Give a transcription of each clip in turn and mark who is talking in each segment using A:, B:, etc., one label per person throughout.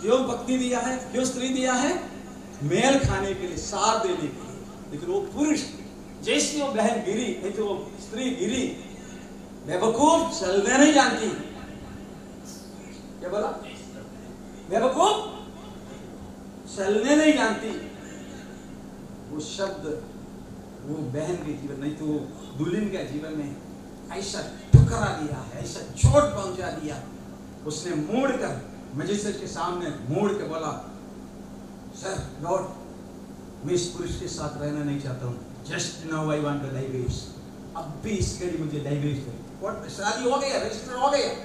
A: क्यों पत्नी दिया है, क्यों स्त्री दिया है? मेल खाने के लिए, साथ देने के लिए। लेकिन वो पुरुष जैसी वो बहन गिरी, नहीं तो वो स्त्री गिरी, बेवकूफ चलने नहीं जानती। क्या बोला? बेवकूफ चलने नहीं जानती। वो शब्द वो बहन के जीवन, नहीं तो दुल्हन के जीवन में ऐसा ठुकरा दिया है, ऐसा चोट पहुंचा दिया। उसने मोड़ कर मजिस्ट्रेट के सामने मोड़ के बोला, सर लॉर्ड, मैं इस पुरुष के साथ रहना नहीं चाहता हूँ, just now I want to divorce. अब भी इसके लिए मुझे डाइवोर्स दे। कोर्ट में शादी हो गया, रजिस्टर हो गया।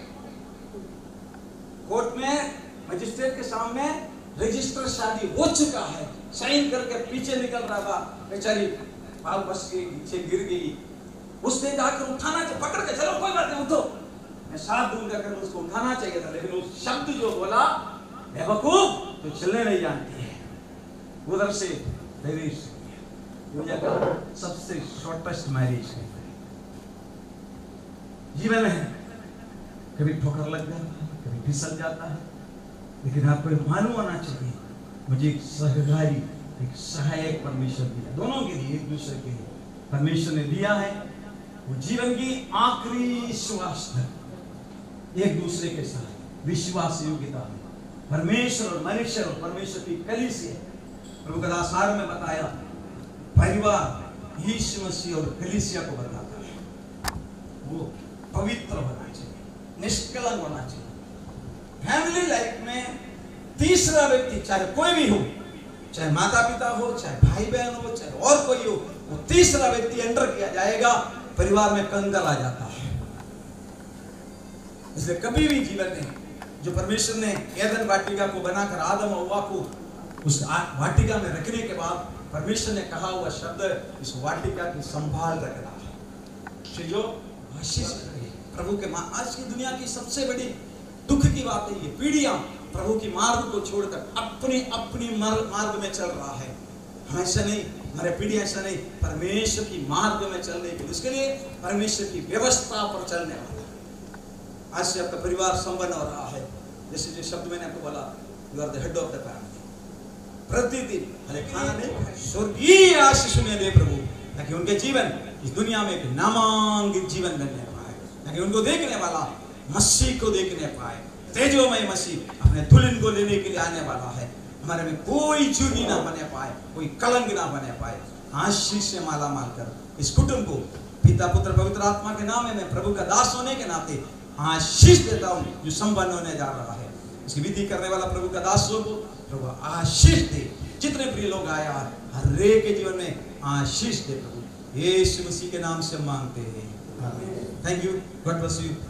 A: कोर्ट में मजिस्ट्रेट के सामने रजिस्टर शादी हो चुका है, साइन करके पीछे निकल रहा था, बेचारी बाल बस के नीचे गिर गई। उसने जाकर उठाना चाहिए, पकड़ के, चलो कोई बात नहीं, उठो, मैं साथ दूंगा कर उसको उठाना चाहिए था। लेकिन उस शब्द जो बोला, बेवकूफ तो चलने नहीं जानती है, उधर से डाइवोर्स। दुनिया का सबसे शॉर्टेस्ट मैरिज है। जीवन में कभी ठोकर लग जाता है, कभी फिसल जाता है, लेकिन आपको मालूम होना चाहिए, मुझे एक सहकारी, एक सहायक परमेश्वर दिया, दोनों के लिए, एक दूसरे के लिए परमेश्वर ने दिया है। वो जीवन की आखिरी श्वास तक एक दूसरे के साथ विश्वास योग्यता में परमेश्वर और मनुष्य और परमेश्वर की कलीसिया। प्रभु का दासार में बताया, परिवार यीशु मसीह और कलीसिया को बताता है। वो पवित्र होना चाहिए, निष्कलंक होना चाहिए। फैमिली लाइफ में तीसरा व्यक्ति, चाहे कोई भी हो, चाहे माता पिता हो, चाहे भाई बहन हो, चाहे और कोई हो, वो तीसरा व्यक्ति एंटर किया जाएगा, परिवार में कंगाल आ जाता है। इसलिए कभी भी जीवन में जो परमेश्वर ने एदन वाटिका को बनाकर आदम और हव्वा को उस वाटिका में रखने के बाद परमेश्वर ने कहा हुआ शब्द, इस वाटिका की संभाल रखना है, जो आशीष प्रभु के आज की दुनिया की सबसे बड़ी दुख की बात है, ये पीढ़ियां प्रभु की मार्ग को छोड़कर अपनी अपनी मार्ग में चल रहा है। हम ऐसा नहीं, हमारे पीढ़ी ऐसा नहीं, परमेश्वर की मार्ग में चलने के लिए, उसके लिए परमेश्वर की व्यवस्था पर चलने वाला है। आज से आपका परिवार संपन्न हो रहा है। जैसे जो शब्द मैंने आपको बोला, you are the head of the family. प्रतिदिन हरे खाना नहीं, स्वर्गीय आशीष उन्हें दे प्रभु, ताकि उनके जीवन इस दुनिया में एक नामांकित जीवन बनने पाए, ताकि उनको देखने वाला मसीह को देखने पाए। तेजोमय मसीह अपने दुल्हन को लेने के लिए आने वाला है। हमारे में कोई चूनी ना बने पाए, कोई कलंक ना बने पाए। आशीष से माला माल कर इस कुटुंब को पिता पुत्र पवित्र आत्मा के नाम में मैं प्रभु का दास होने के नाते आशीष देता हूँ, जो संपन्न होने जा रहा है। इसकी विधि करने वाला प्रभु का दासों को प्रभु आशीष दे। जितने प्रिय लोग आया, हर एक के जीवन में आशीष दे प्रभु, यीशु मसीह के नाम से मांगते हैं। Thank you, God bless you.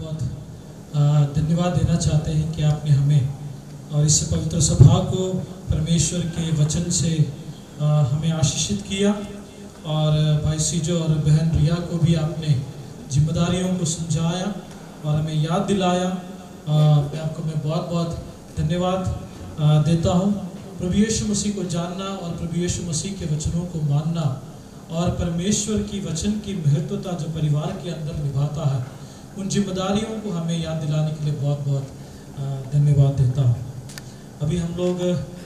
B: बहुत धन्यवाद देना चाहते हैं कि आपने हमें और इस पवित्र सभा को परमेश्वर के वचन से हमें आशीषित किया, और भाई सीजो और बहन रिया को भी आपने जिम्मेदारियों को समझाया और हमें याद दिलाया। मैं बहुत बहुत धन्यवाद देता हूँ। प्रभु यीशु मसीह को जानना और प्रभु यीशु मसीह के वचनों को मानना और परमेश्वर की वचन की महत्वता जो परिवार के अंदर निभाता है, उन जिम्मेदारियों को हमें याद दिलाने के लिए बहुत बहुत धन्यवाद देता हूँ। अभी हम लोग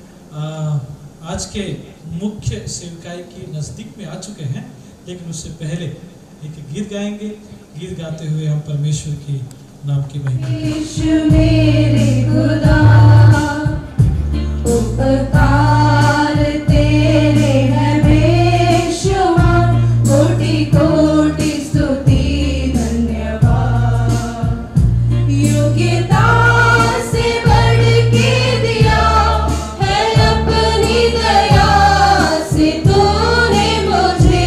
B: आज के मुख्य सेवकाई के नज़दीक में आ चुके हैं, लेकिन उससे पहले एक गीत गाएंगे। गीत गाते हुए हम परमेश्वर की नाम की महिमा
C: उपकार तेरे हैं बेशुमार, कोटि कोटि स्तुति धन्यवाद। योग्यता से बढ़ के दिया है अपनी दया से तूने मुझे,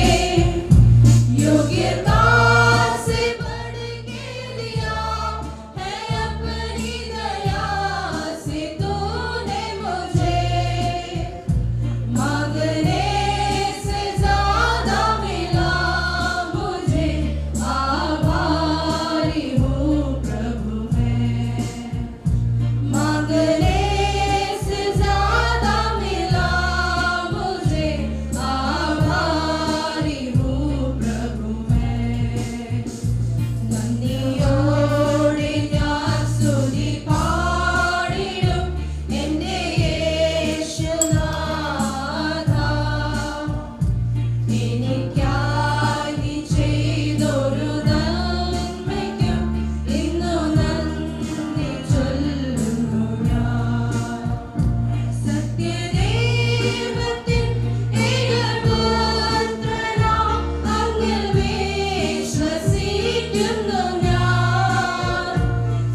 C: योग्यता से बढ़ के दिया है अपनी दया से तूने मुझे, मांगने से ज्यादा मिला मुझे, आभारी हूँ प्रभु मैं।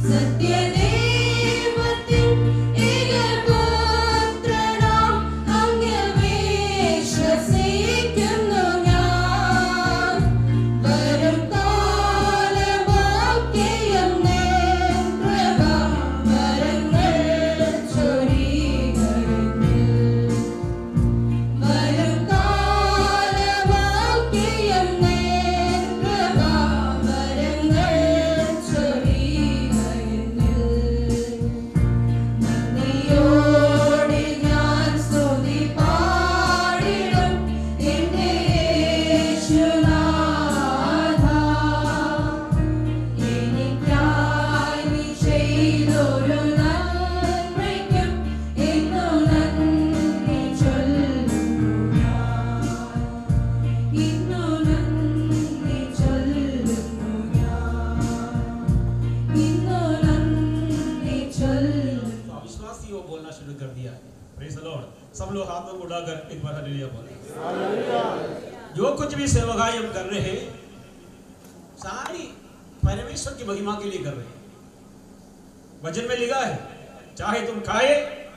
C: സത്യദേവത്തിൻ ഏകപുത്രനാം അങ്ങ് വിശ്വസിക്കുന്നു ഞാൻ. വരും കാലമൊക്കെയും നിൻ കൃപാവരങ്ങൾ ചൊരിയുകയെന്നിൽ. വരും കാലമൊക്കെയും നിൻ കൃപാവരങ്ങൾ ചൊരിയുകയെന്നിൽ. നന്ദിയോടെ ഞാൻ സ്തുതി പാടിടും എന്റെ യേശുനാഥ. എനിക്കായി നീ ചെയ്തൊരു നന്മയ്ക്കും എന്നു നന്ദി ചൊല്ലുന്നു ഞാൻ. ഇന്നു നന്ദി ചൊല്ലുന്നു ഞാൻ. ഇന്നു നന്ദി ചൊല്ലുന്നു.
D: तो अविश्वासी वो बोलना शुरू कर दिया है। Praise the Lord. सब लोग हाथों को उठाकर एक बार हालेलुया बोलें। जो कुछ भी सेवकाई हम कर रहे हैं सारी परमेश्वर की महिमा के लिए कर रहे हैं। वचन में लिखा है चाहे तुम खाए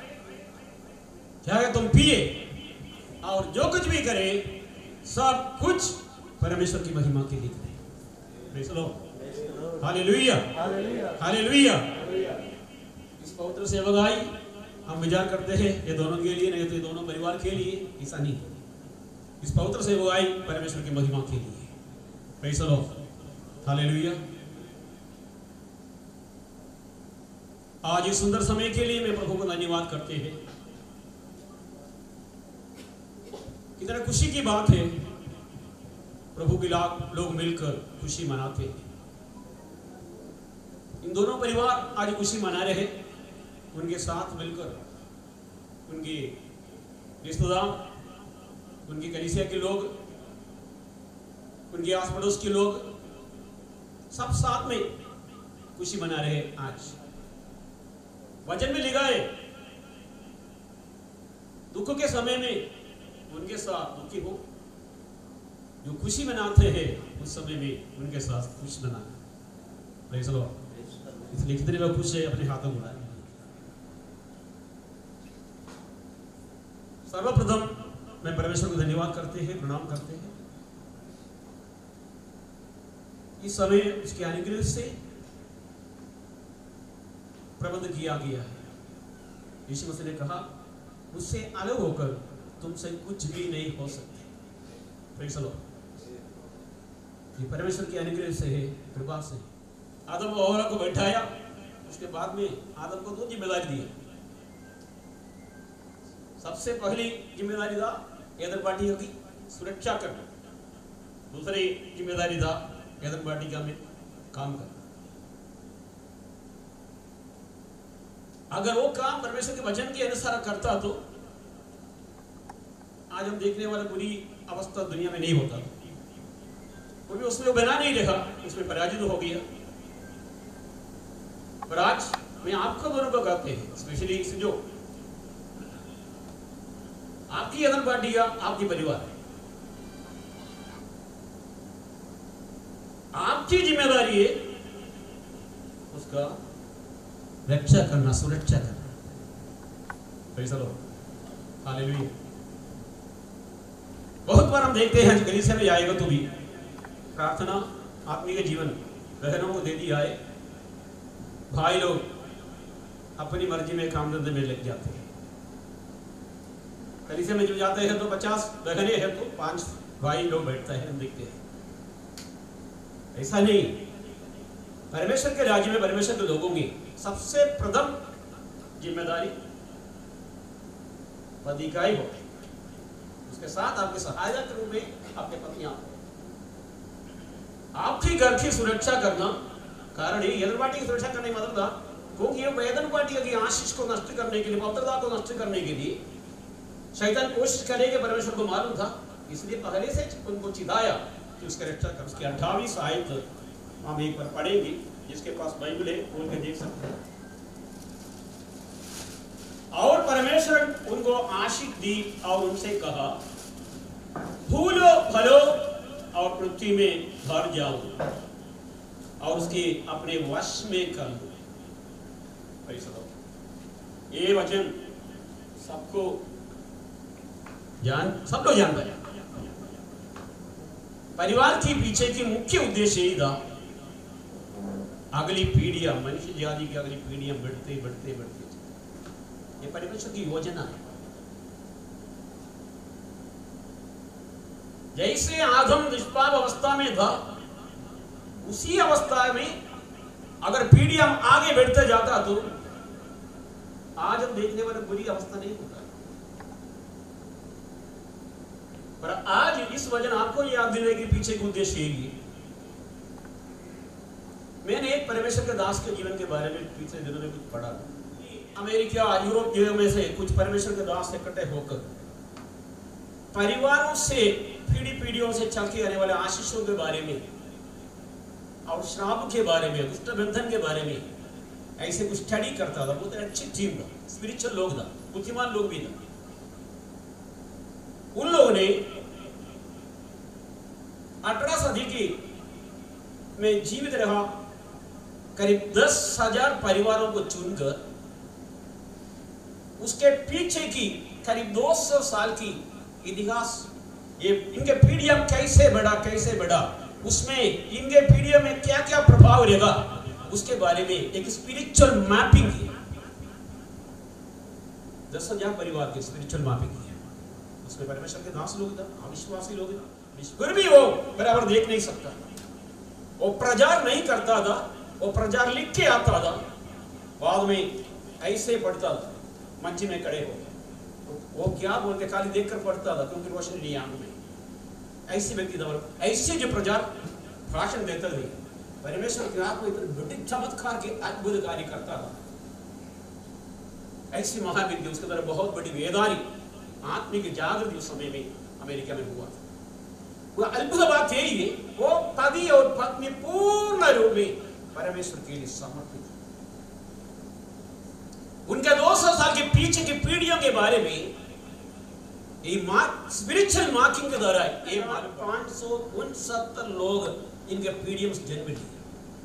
D: चाहे तुम पिए और जो कुछ भी करे सब कुछ परमेश्वर की महिमा के लिए करें। Praise the Lord. Hallelujah hallelujah. इस पवित्र सेवकाई हम विचार करते हैं ये दोनों के लिए, नहीं तो ये दोनों परिवार के लिए, ऐसा नहीं। इस पवित्र सेवकाई परमेश्वर की महिमा के लिए। Praise the Lord. हालेलुया। आज इस सुंदर समय के लिए मैं प्रभु को धन्यवाद करते हैं। कितना खुशी की बात है, प्रभु के लोग मिलकर खुशी मनाते हैं। इन दोनों परिवार आज खुशी मना रहे हैं। उनके साथ मिलकर उनके रिश्तेदार, उनकी कलीसिया के लोग, उनके आस पड़ोस के लोग सब साथ में खुशी मना रहे हैं। आज वचन में लिखा है दुख के समय में उनके साथ दुखी हो, जो खुशी मनाते हैं उस समय में उनके साथ खुश मनाना। Praise the Lord. इसलिए कितने लोग खुश है अपने हाथों उठाएं। सर्वप्रथम मैं परमेश्वर को धन्यवाद करते हैं, प्रणाम करते हैं। इस समय उसके अनुग्रह से प्रबंध किया गया है। यीशु मसीह ने कहा मुझसे अलग होकर तुमसे कुछ भी नहीं हो सकते। Praise the Lord. ये परमेश्वर के अनुग्रह से है, कृपा से। आदम और हव्वा को बैठाया, उसके बाद में आदम को दो जिम्मेदारी दी। सबसे पहली जिम्मेदारी था एदन वाटिका की सुरक्षा करना, दूसरी जिम्मेदारी था एदन वाटिका में काम करना। अगर वो काम परमेश्वर के वचन के अनुसार करता तो आज हम देखने वाला बुरी अवस्था दुनिया में नहीं होता। वो भी उसमें बना नहीं रहा, उसमें पराजित हो गया। पर आज मैं आपको दोनों को कहते हैं, स्पेशली जो आपकी एदन वाटिका आपकी परिवार है, आपकी जिम्मेदारी है उसका रक्षा करना, सुरक्षा करना। Praise the Lord. हालेलुया। बहुत बार हम देखते हैं कलीसिया में आएगा तो भी प्रार्थना आत्मिक जीवन बहनों को दे दिया है, भाई लोग अपनी मर्जी में काम धंधे में लग जाते हैं। कलीसिया में जो जाते हैं तो 50 बहनें हैं तो 5 भाई लोग बैठते हैं, हम देखते हैं। ऐसा नहीं। परमेश्वर के राज्य में परमेश्वर के लोगों की सबसे प्रथम जिम्मेदारी पति का ही हो, उसके साथ आपके सहायक के रूप में आपके पत्नी आप, आपकी घर की सुरक्षा करना। कारण ये एदन वाटिका की सुरक्षा करने का मतलब था क्योंकि ये एदन वाटिका की आशीष को नष्ट करने के लिए, पवित्रता को नष्ट करने के लिए शैतान कोशिश करेगा, परमेश्वर को मालूम था। इसलिए पहले से उनको चिताया कि उसकी रक्षा कर। उसकी 28 आयत हम एक बार पढ़ेंगे, जिसके पास बाइबल है खोल के देख सकते हैं। और परमेश्वर उनको आशीष दी और उनसे कहा फूलो फलो और पृथ्वी में भर जाओ और उसके अपने वश में कर लो। ये वचन सबको सब लोग जानते हैं। परिवार के पीछे की मुख्य उद्देश्य यही था, अगली पीढ़ियां, मनुष्य जाति की अगली पीढ़ियां बढ़ते बढ़ते बढ़ते, ये परमेश्वर की योजना है। जैसे आदम निष्पाप अवस्था में था, उसी अवस्था में अगर पीढ़ियां आगे बढ़ते जाता तो आज हम देखने वाले बुरी अवस्था नहीं होता। पर आज इस वचन आपको याद दिलाने के पीछे का उद्देश्य यही है। मैंने एक परमेश्वर के दास के जीवन के बारे में पिछले दिनों में कुछ पढ़ा। अमेरिका, यूरोप में से कुछ परमेश्वर के दास इकट्ठे होकर परिवारों से, पीढ़ियों से चलते आने वाले आशीषों के बारे में और श्राप के बारे में, दुष्ट बंधन के बारे में ऐसे कुछ स्टडी करता था। बहुत अच्छी टीम था, स्पिरिचुअल लोग था, बुद्धिमान लोग भी था। उन लोगों ने 18 सदी में जीवित रहा करीब 10,000 परिवारों को चुनकर उसके पीछे की करीब 200 साल की इतिहास, ये इनके पीढ़ियां कैसे बढ़ा, उसमें इनके पीढ़ियों में क्या क्या प्रभाव रहेगा, उसके बारे में एक स्पिरिचुअल मैपिंग है। 10,000 परिवार की स्पिरिचुअल मैपिंग है। उसमें परमेश्वर के दास लोग थे, अविश्वासी लोग थे, फिर भी वो बराबर देख नहीं सकता, वो प्रचार नहीं करता था, वो प्रचार लिख के आता था, बाद में ऐसे पढ़ता था, मंच में खड़े हो, वो क्या बोलते खाली देखकर पढ़ता था, क्योंकि रोशनी नहीं आंख में। ऐसे व्यक्ति था, ऐसे जो प्रचार भाषण देते थे, परमेश्वर के आत्मा इतने बड़े चमत्कार के अद्भुत कार्य करता था। ऐसी महाविद्या, उसके द्वारा बहुत बड़ी वेदारी आत्मिक जागृति उस समय में अमेरिका में हुआ था। वो अद्भुत बात यही है, वो पति और पत्नी पूर्ण रूप में परमेश्वर के लिए समर्पित। उनके 200 साल के पीछे की पीढ़ियों के बारे में स्पिरिचुअल मार्किंग के द्वारा 569 लोग इनके पीढ़ियों से जन्म लिए।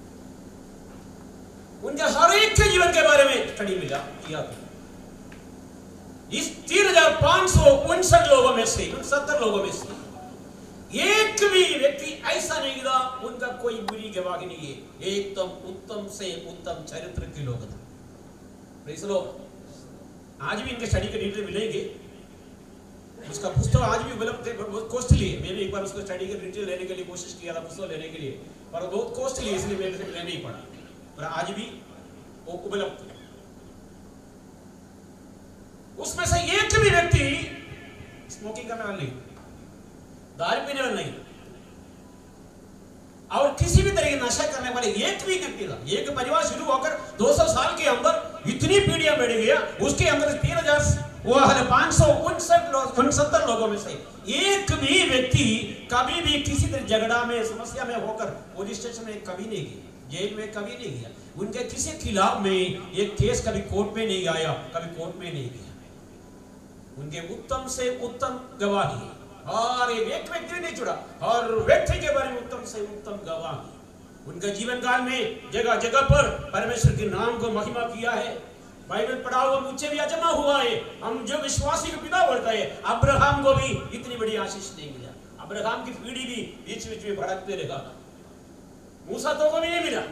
D: उनके हर एक के जीवन के बारे में स्टडी मिला किया था। इस 3,559 लोगों में से 70 लोगों में से एक भी व्यक्ति ऐसा नहीं था उनका कोई बुरी गवाही नहीं है। एकदम उत्तम से उत्तम चरित्र के लोग थे। Praise the Lord. आज भी इनके स्टडी के डिटेल मिलेंगे। उसका पुस्तक आज भी उपलब्ध है, बहुत कॉस्टली है। मैंने एक बार उसको स्टडी के डिटेल लेने के लिए कोशिश किया था, पुस्तक लेने के लिए, पर बहुत कॉस्टली है, इसलिए मेरे से नहीं पड़ा। पर आज भी वो उपलब्ध है। उसमें से एक भी व्यक्ति स्मोकिंग करने वाला नहीं, दारू पीने वाला नहीं, और किसी भी तरह की नशा करने वाले एक भी व्यक्ति था। एक परिवार शुरू होकर 200 साल के अंदर इतनी पीढ़ियां बढ़ गया, उसके अंदर 3,569 लोगों में से एक भी व्यक्ति कभी भी किसी तरह झगड़ा में, समस्या में होकर पुलिस स्टेशन में कभी नहीं गया, जेल में कभी नहीं गया। उनके किसी खिलाफ में एक केस कभी कोर्ट में नहीं आया, कभी कोर्ट में नहीं गया। उनके उत्तम से उत्तम गवाही, और एक व्यक्ति नहीं जुड़ा, और व्यक्ति के बारे में उत्तम से उत्तम गवाही। उनका जीवन काल में जगह जगह पर परमेश्वर के नाम को महिमा किया है। बाइबल पढ़ा हुआ मुझे भी अजमा हुआ है। हम जो विश्वासी के पिता बोलता है, अब्राहम को भी इतनी बड़ी आशीष नहीं मिला। अब्राहम की पीढ़ी भी बीच बीच में भड़कते रहा। मूसा तो को भी नहीं मिला।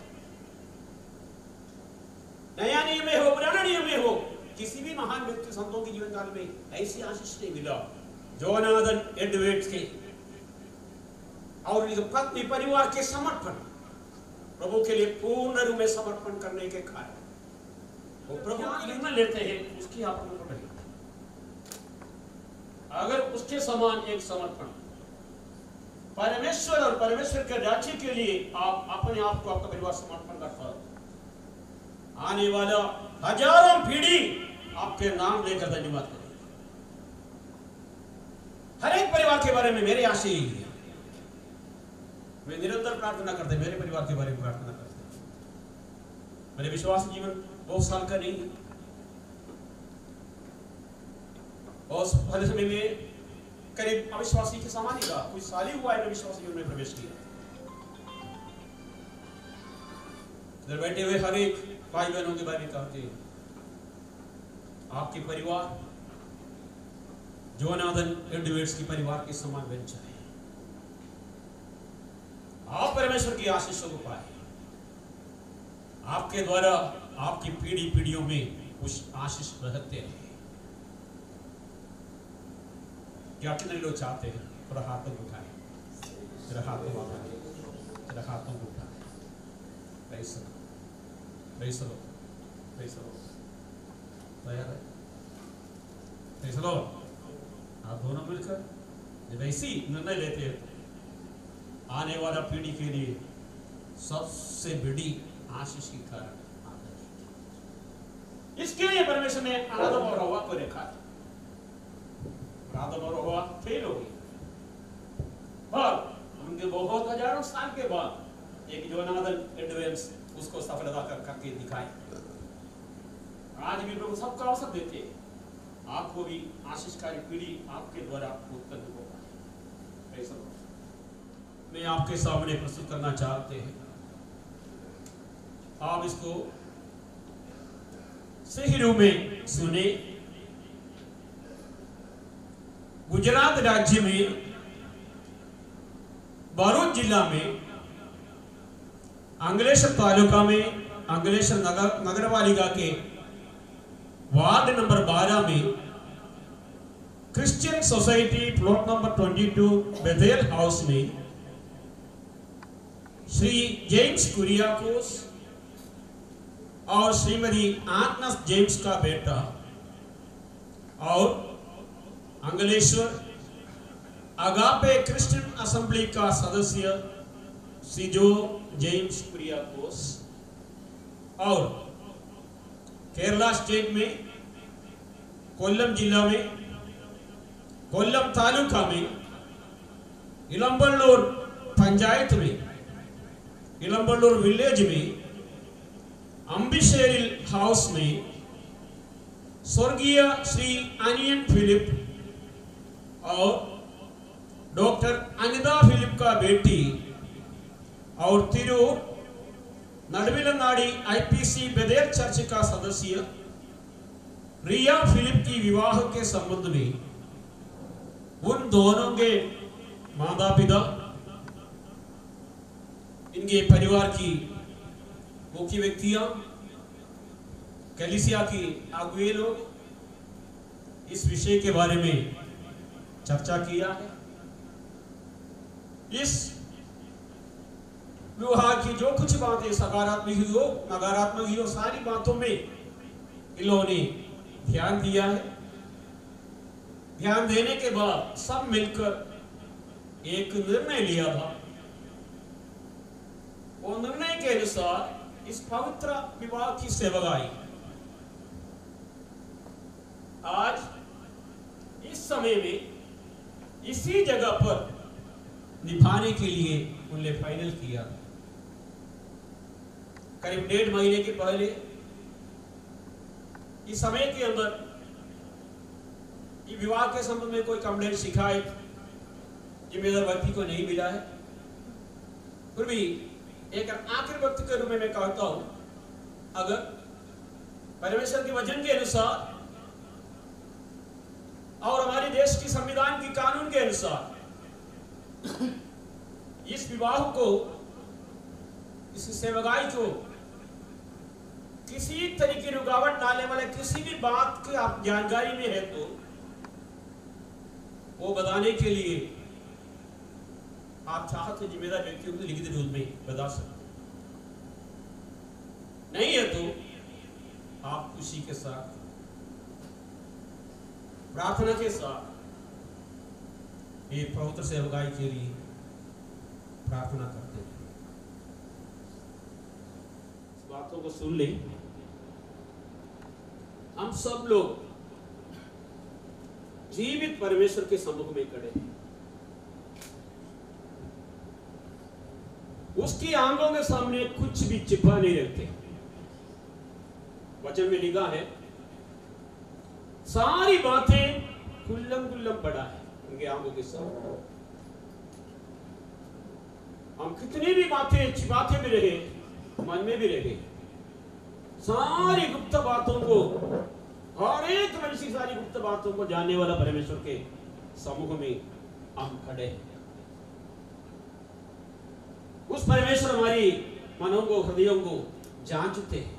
D: नया नियम में हो, पुराना नियम में हो, किसी भी महान व्यक्ति संतों के जीवन काल में ऐसी आशीष नहीं मिला। जोनाथन एडवर्ड्स के और उनके पत्नी परिवार के समर्पण, प्रभु के लिए पूर्ण रूप में समर्पण करने के कारण वो प्रभु की निर्णय लेते हैं, उसकी आप करें। अगर उसके समान एक समर्पण परमेश्वर और परमेश्वर के राज्य के लिए आप अपने आप को, आपका परिवार समर्पण करता है, आने वाला हजारों पीढ़ी आपके नाम लेकर धन्यवाद करें। हर एक परिवार के बारे में मेरे आशा यही है। मैं निरंतर प्रार्थना करते, मेरे परिवार के बारे में प्रार्थना करते। मेरे विश्वास जीवन बहुत साल का नहीं है, और पहले समय में करीब अविश्वासी के समान ही था। कुछ साल ही हुआ है विश्वासी जीवन में प्रवेश किया। इधर बैठे हुए हर एक भाई बहनों के बारे में कहते हैं, आपके परिवार जोनाथन एडवर्ड्स के परिवार के समान बन जाए। आप परमेश्वर की आशीषों को पाए, आपके द्वारा आपकी पीढ़ी पीढ़ियों में उस आशीष बहते रहे। क्या कितने लोग चाहते हैं? थोड़ा हाथों को उठाए, तेरा हाथों को उठाए, तेरा हाथों को उठाए। Praise the Lord, praise the Lord, praise the Lord. तैयार है? Praise the Lord. आप दोनों मिलकर जब ऐसी निर्णय लेते हैं, आने वाला पीढ़ी के लिए सबसे बड़ी आशीष की कारण इसके लिए परमेश्वर ने आदम और हवा को रखा। आदम और हवा फेल हो गई, और उनके बहुत हजारों साल के बाद एक जोनाथन एडवर्ड्स उसको सफलता करके दिखाए। आज भी प्रभु सबका अवसर देते हैं, आपको भी आशीषकारी पीढ़ी आपके द्वारा उत्पन्न होगा। मैं आपके सामने प्रस्तुत करना चाहते हैं, आप इसको सही रूप में सुने। गुजरात राज्य में बारोद जिला में अंगलेश्वर तालुका में अंगलेश्वर नगरपालिका के वार्ड नंबर 12 में Christian society plot number 22 Bethel house में श्री जेम्स कुरियाकोस और श्रीमती आग्नेस जेम्स का बेटा और अंगलेश्वर अगापे क्रिश्चियन असेंबली का सदस्य सिजो जेम्स कुरियाकोस और केरला स्टेट में कोल्लम जिला में कोल्लम तालुका में इलंबल्लूर पंचायत में इलंबल्लूर विलेज में अंबिशेरिल हाउस में स्वर्गीय श्री अनियन फिलिप और डॉक्टर अनिता फिलिप का बेटी और तिरूर नडविलनाड़ी आईपीसी बेदेर चर्च का सदस्य रिया फिलिप की विवाह के संबंध में उन दोनों के माता पिता, इनके परिवार की मुख्य व्यक्तियां, कलीसिया की अगुवे लोग इस विषय के बारे में चर्चा किया है। इस विवाह की जो कुछ बातें सकारात्मक ही हो नकारात्मक ही हो, सारी बातों में इन्होंने ध्यान दिया है। ध्यान देने के बाद सब मिलकर एक निर्णय लिया था। वो निर्णय के अनुसार इस पवित्र विवाह की सेवकाई आज इस समय में इसी जगह पर निभाने के लिए उन्होंने फाइनल किया। करीब 1.5 महीने के पहले इस समय के अंदर ये विवाह के संबंध में कोई कंप्लेंट शिकायत जिम्मेदार व्यक्ति को नहीं मिला है। फिर भी एक आखिर वक्त के रूप में मैं कहता हूं, अगर परमेश्वर के वचन के अनुसार और हमारे देश की संविधान की कानून के अनुसार इस विवाह को, इस सेवकाई को किसी तरीके की रुकावट डालने वाले किसी भी बात की आप जानकारी में है तो वो बताने के लिए आप चाहते जिम्मेदार व्यक्तियों को लिखित रूप में बता सकते, नहीं है तो आप खुशी के साथ प्रार्थना के साथ ये पवित्र सेवकाई के लिए प्रार्थना करते हैं। इस बातों को सुन ले, हम सब लोग जीवित परमेश्वर के सम्मुख में खड़े हैं। उसकी आंखों के सामने कुछ भी छिपा नहीं रखते। वचन में लिखा है सारी बातें खुल्लम खुल्लम पड़ा है उनके आंखों के सामने। हम कितनी भी बातें छिपाते भी रहे, मन में भी रहे। सारी गुप्त बातों को, हर एक मनुष्य की सारी गुप्त बातों को जानने वाला परमेश्वर के समूह में हम खड़े हैं। उस परमेश्वर हमारी मनों को, हृदयों को जांचते हैं।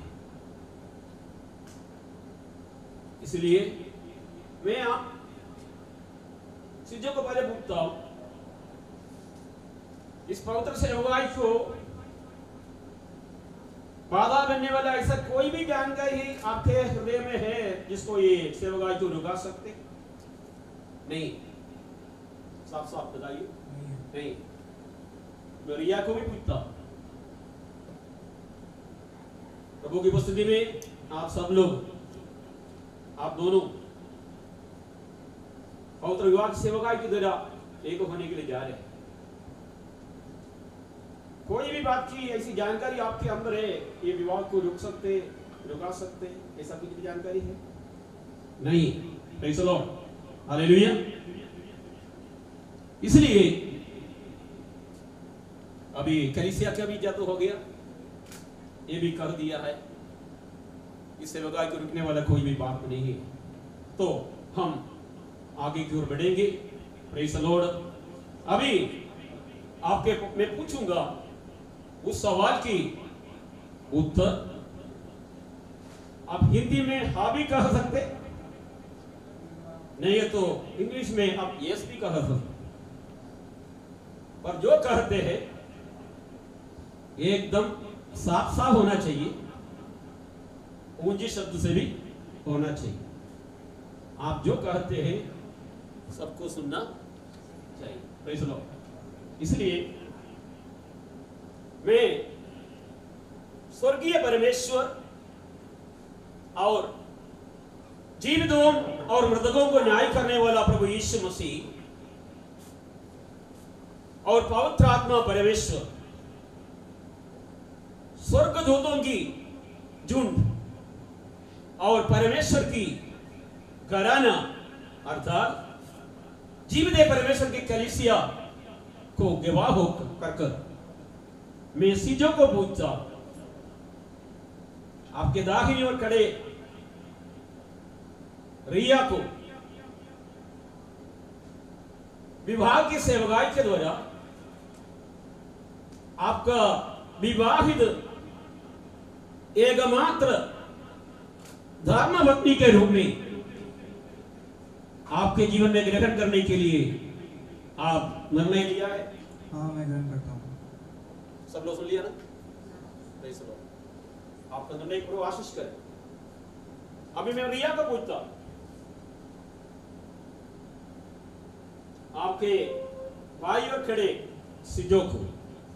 D: इसलिए मैं आप चीजों को पहले पूछता हूं, इस पवित्र सेवकाई को बाधा बनने वाला ऐसा कोई भी जानकारी आपके हृदय में है जिसको ये सेवकाई को रुका सकते? नहीं। साफ साफ बताइए। नहीं। मैं रिया को भी पूछता हूं, प्रभु की उपस्थिति में आप सब लोग, आप दोनों पवित्र विवाह की सेवकाई के द्वारा एक होने के लिए जा रहे हैं। कोई भी बात की ऐसी जानकारी आपके अंदर है, ये विवाह को रुका सकते, ऐसा कुछ भी जानकारी है? नहीं। Praise the Lord, hallelujah. इसलिए अभी कलीसिया का भी जादू हो गया, ये भी कर दिया है, इस सेवकाई को रुकने वाला कोई भी बात नहीं है। तो हम आगे की ओर बढ़ेंगे। Praise the Lord. अभी आपके मैं पूछूंगा उस सवाल की उत्तर आप हिंदी में हाँ भी कह सकते, नहीं है तो इंग्लिश में आप यस भी कह सकते, पर जो कहते हैं एकदम साफ साफ होना चाहिए, ऊंचे शब्द से भी होना चाहिए। आप जो कहते हैं सबको सुनना चाहिए। Praise the Lord. इसलिए मैं स्वर्गीय परमेश्वर और जीवितों और मृतकों को न्याय करने वाला प्रभु यीशु मसीह और पवित्र आत्मा परमेश्वर, स्वर्गदूतों की झुंड और परमेश्वर की घराना अर्थात जीवित परमेश्वर की कलीसिया को गवाह होकर मैं चीजों को पूछता, आपके दाहिनी ओर खड़े रिया को विवाह की सेवकाई के द्वारा आपका विवाहित एकमात्र धर्मपत्नी के रूप में आपके जीवन में ग्रहण करने के लिए आप निर्णय लिया है?
E: हाँ, मैं ग्रहण करता हूँ।
D: सब लोग सुन लिया ना? Praise the Lord. आपका निर्णय प्रभु आशीष करे। अभी मैं रिया को पूछता, आपके भाई और खड़े सिजो को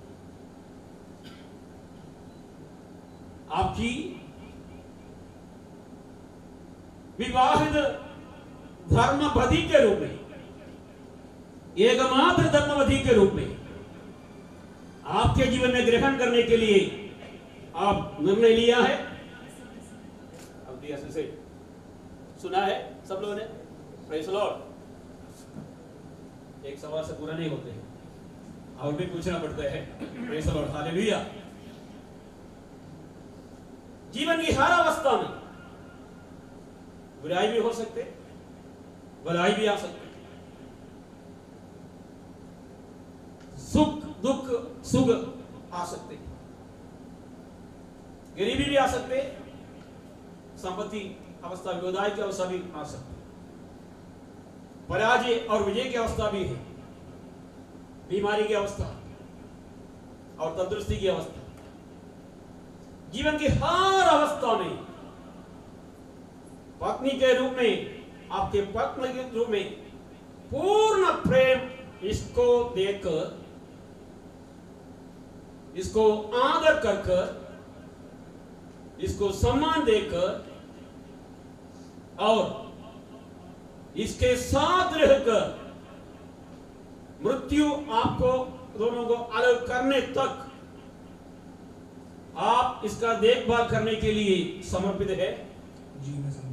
D: आपकी विवाहित धर्मपति के रूप में, एकमात्र धर्मपति के रूप में आपके जीवन में ग्रहण करने के लिए आप निर्णय लिया है? अब दिया से सुना है सब लोगों ने? Praise the Lord. एक सवाल से पूरा नहीं होते, और भी पूछना पड़ता है। Praise the Lord, hallelujah. जीवन की हर अवस्था में बुराई भी हो सकते, भलाई भी आ सकते, सुख दुख सुख आ सकते, गरीबी भी आ सकते, संपत्ति अवस्था, विरोधाई की अवस्था भी आ सकती, पराजय और विजय की अवस्था भी है, बीमारी की अवस्था और तंदुरुस्ती की अवस्था। जीवन की हर अवस्था में पत्नी के रूप में, आपके पत्नी के रूप में पूर्ण प्रेम इसको देकर, इसको आदर कर, इसको सम्मान देकर और इसके साथ रहकर मृत्यु आपको दोनों को अलग करने तक आप इसका देखभाल करने के लिए समर्पित है?
E: जी, मैं समर्पित।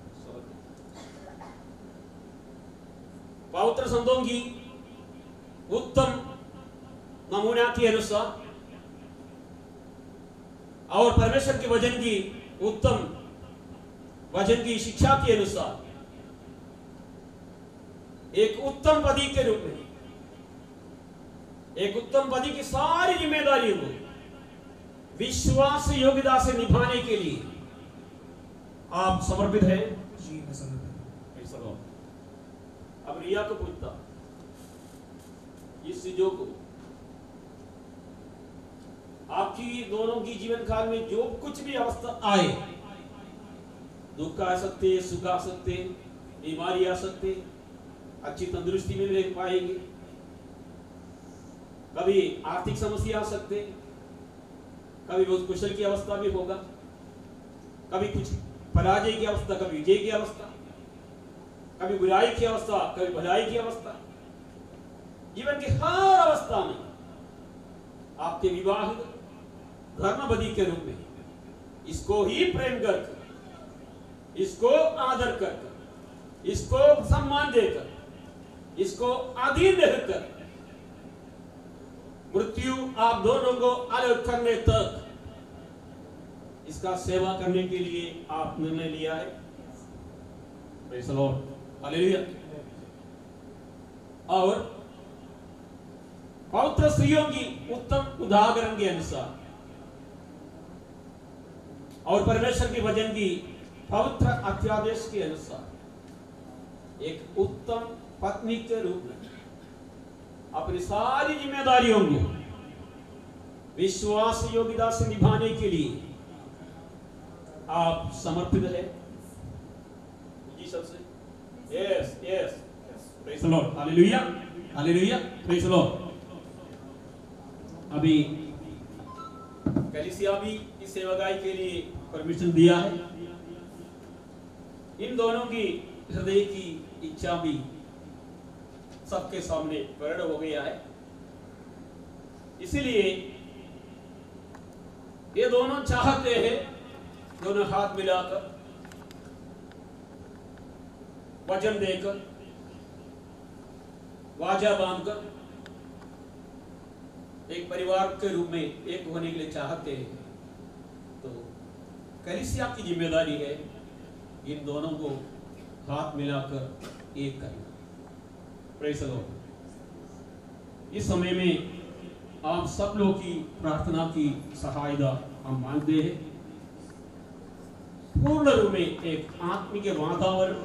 D: पवित्र संतों की उत्तम नमूना के अनुसार और परमेश्वर के वचन की उत्तम वचन की शिक्षा के अनुसार एक उत्तम पति के रूप में, एक उत्तम पति की सारी जिम्मेदारियों को विश्वास योग्यता से निभाने के लिए आप समर्पित हैं?
E: जी मैं समर्पित हूँ।
D: अब रिया को पूछता, इस चीजों को आपकी दोनों की जीवन काल में जो कुछ भी अवस्था आए, दुख आ सकते, सुख आ सकते, बीमारी आ सकते, अच्छी तंदुरुस्ती में रह पाएंगे, कभी आर्थिक समस्या आ सकते, कभी बहुत कुशल की अवस्था भी होगा, कभी कुछ पराजय की अवस्था, कभी विजय की अवस्था, कभी बुराई की अवस्था, कभी भलाई की अवस्था। जीवन की हर अवस्था में आपके विवाह धर्मपति के रूप में इसको ही प्रेम कर, इसको आदर कर, इसको सम्मान देकर, इसको अधीन रहकर मृत्यु आप दोनों को अलग करने तक इसका सेवा करने के लिए आप निर्णय लिया है। Praise the Lord, hallelujah. और पवित्र स्त्रियों की उत्तम उदाहरण के अनुसार और परमेश्वर के वचन की पवित्र अध्यादेश के अनुसार एक उत्तम पत्नी के रूप में अपनी सारी जिम्मेदारियों को विश्वास योग्यता से निभाने के लिए आप समर्पित है? जी सबसे yes yes, praise the Lord, hallelujah hallelujah, praise the Lord. अभी कलीसिया भी इस सेवकाई के लिए परमिशन दिया है। इन दोनों की हृदय की इच्छा भी सबके सामने प्रकट हो गया है। इसीलिए ये दोनों चाहते हैं, दोनों हाथ मिलाकर, वचन देकर, वाचा बांधकर एक परिवार के रूप में एक होने के लिए चाहते हैं। तो कलीसिया की जिम्मेदारी है इन दोनों को हाथ मिलाकर एक करना। Praise the Lord. इस समय में आप सब लोग की प्रार्थना की सहायता हम मांगते हैं। पूर्ण रूप में एक आत्मिक वातावरण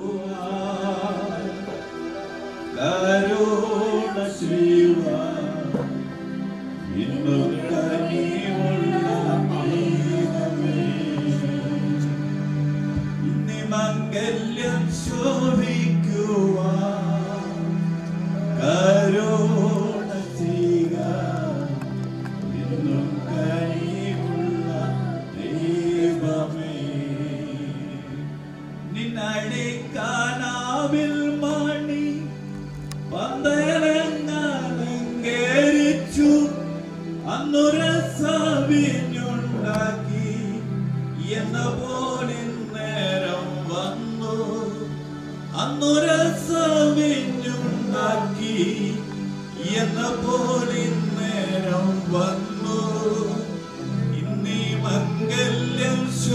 F: കരുണ ശ്രീവാൻ ഇന്നും കനിവുള്ള ദൈവമേ, ഇന്ന് മംഗല്യം ശോഭിക്കുവാൻ കരുണ ചെയ്യുക. ഇന്നും കനിവുള്ള ദൈവമേ, നിന്നടിക്കാനാവിൽ മണി പന്തലങ്ങേരിച്ചു അന്നുരസവിഞ്ഞുണ്ടാക്കി എന്ന പോലെ നേരം വന്നു. അന്നുരസവിഞ്ഞുണ്ടാക്കി എന്ന പോലെ നേരം വന്നു. ഇന്നീ മംഗല്യം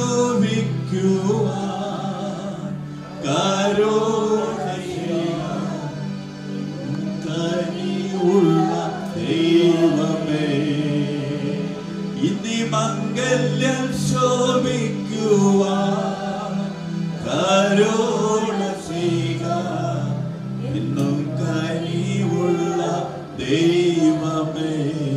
F: ശോഭിക്കുവാൻ കരുണ കനിവുള്ള ദൈവമേ, ഇന്നീ മംഗല്യം ശോഭിക്കുവാൻ കരുണ ചെയ്യുക. ഇന്നും കനിവുള്ള ദൈവമേ.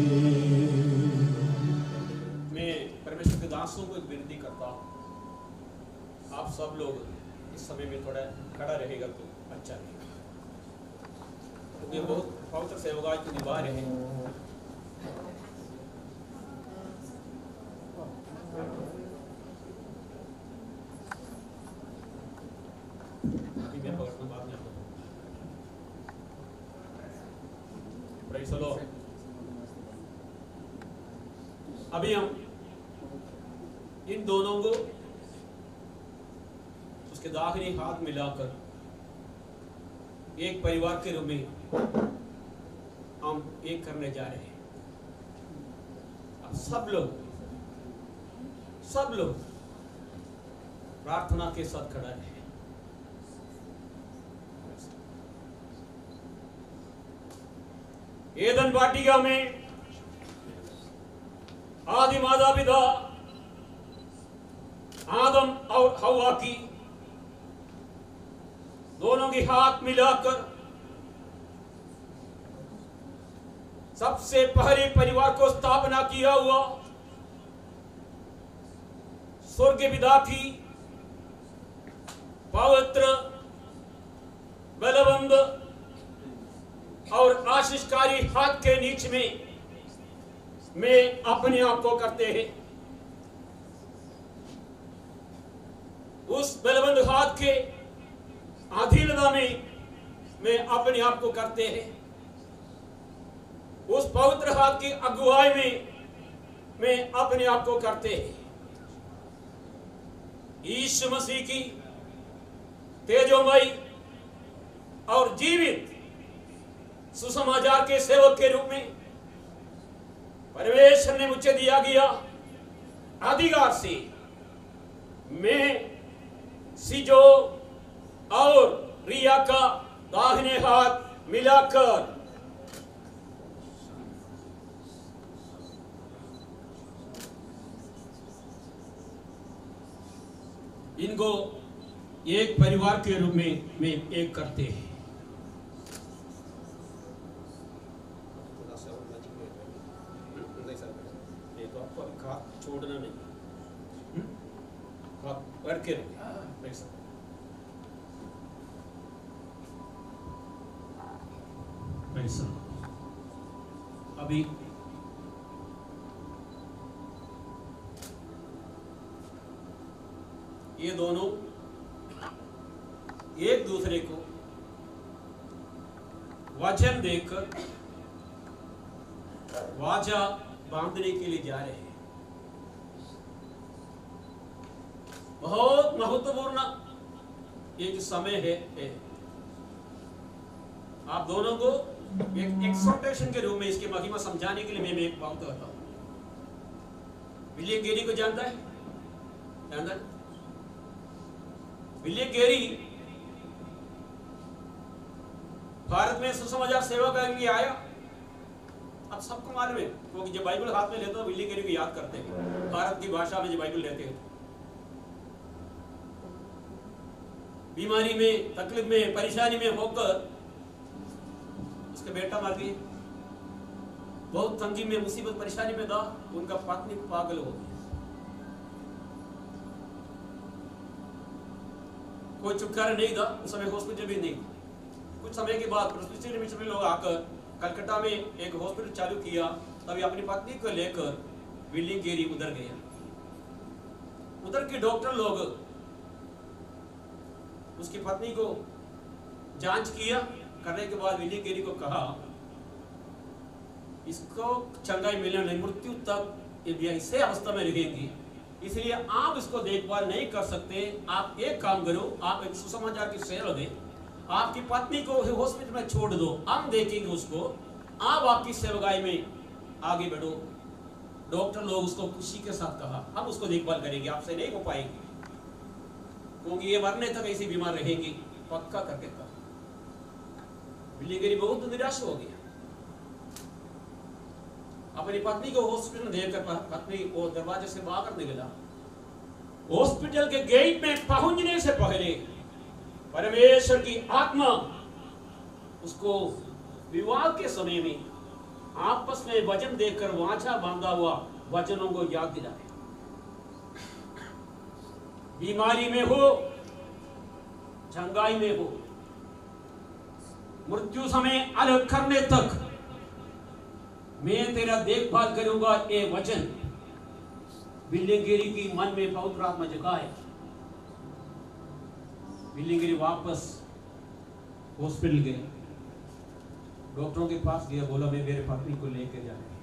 D: मैं परमेश्वर के दासों को एक विनती करता हूँ, आप सब लोग इस समय में थोड़ा खड़ा रहेगा तो अच्छा रहेगा, क्योंकि बहुत पवित्र सेवकाई को निभा रहे हैं। अभी मैं पकड़ना बात नहीं आपको। Praise the Lord. अभी हम इन दोनों को उसके दाहिने हाथ मिलाकर एक परिवार के रूप में हम एक करने जा रहे हैं। अब सब लोग सब लोग प्रार्थना के साथ खड़ा रहे। एदन वाटिका में आदि माता पिता आदम और हव्वा की दोनों के हाथ मिलाकर सबसे पहले परिवार को स्थापना किया हुआ स्वर्ग पिता की पवित्र, बलवंत और आशीषकारी हाथ के नीचे में अपने आप को करते हैं। उस बलवंत हाथ के अधीनता में अपने आप को करते हैं। उस पवित्र हाथ की अगुवाई में अपने आप को करते हैं। यीशु मसीह की तेजोमयी और जीवित सुसमाचार के सेवक के रूप में परमेश्वर ने मुझे दिया गया अधिकार से मैं सिजो और रिया का दाहिने हाथ मिलाकर इनको एक परिवार के रूप में एक करते हैं। तो आपको हाथ छोड़ना नहीं, आप करके अभी ये दोनों एक दूसरे को वचन देकर वाचा बांधने के लिए जा रहे हैं। बहुत महत्वपूर्ण एक समय है। आप दोनों को एक एक्सोर्टेशन के रूप में इसके महिमा समझाने के लिए मैं एक बात करता हूं। विलियम गेरी को जानता है? जानता है? विलियम गेरी भारत में सुसमाचार सेवा के लिए आया। अब सबको मालूम है, क्योंकि जब बाइबल हाथ में लेते हो विलियम गेरी को याद करते हैं। भारत की भाषा में जब बाइबल लेते हैं, बीमारी में, तकलीफ में, परेशानी में होकर उसका बेटा मर गया। बहुत तंगी में, मुसीबत परेशानी में था। उनका पत्नी पागल हो गई। कोई छुटकारा नहीं था उस समय, हॉस्पिटल भी नहीं। कुछ समय के बाद प्रेस्बिटेरियन मिशन में लोग आकर कलकत्ता में एक हॉस्पिटल चालू किया। तभी अपनी पत्नी को लेकर विलियम गेरी उधर गया। उधर के डॉक्टर लोग उसकी पत्नी को जांच किया। करने के बाद विलियम गेरी को कहा, इसको चंगाई मिलने नहीं, मृत्यु तक ये ऐसे अवस्था में रहेगी, इसलिए आप इसको देखभाल नहीं कर सकते। आप एक काम करो, आप एक सुसमाचार की सेवा दें, आपकी पत्नी को हॉस्पिटल में छोड़ दो, हम देखेंगे उसको, आप आपकी सेवकाई में आगे बढ़ो। डॉक्टर लोग उसको खुशी के साथ कहा, हम उसको देखभाल करेंगे, आपसे नहीं हो पाएगी, क्योंकि ये मरने तक ऐसी बीमार रहेगी, पक्का करके कहा। विलियम गेरी बहुत निराश हो गया। अपनी पत्नी को हॉस्पिटल में देखकर पत्नी वो दरवाजे से बाहर निकला। हॉस्पिटल के गेट में पहुंचने से पहले परमेश्वर की आत्मा उसको विवाह के समय में आपस में वचन देकर वाचा बांधा हुआ वचनों को याद दिलाए। बीमारी में हो, चंगाई में हो, मृत्यु समय अलग करने तक मैं तेरा देखभाल करूंगा। ये वचन विलियम गेरी की मन में पवित्र आत्मा जगाए। विलियम गेरी वापस हॉस्पिटल गए, डॉक्टरों के पास गया, बोला मैं मेरे पत्नी को लेकर जा रही।